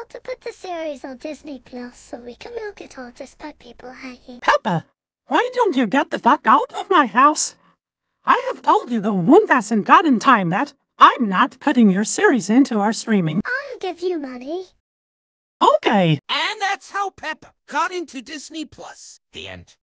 want to put the series on Disney Plus so we can milk it all despite people hating. Peppa, why don't you get the fuck out of my house? I have told you the 1,000 goddamn time that I'm not putting your series into our streaming. I'll give you money. Okay. And that's how Peppa got into Disney Plus. The end.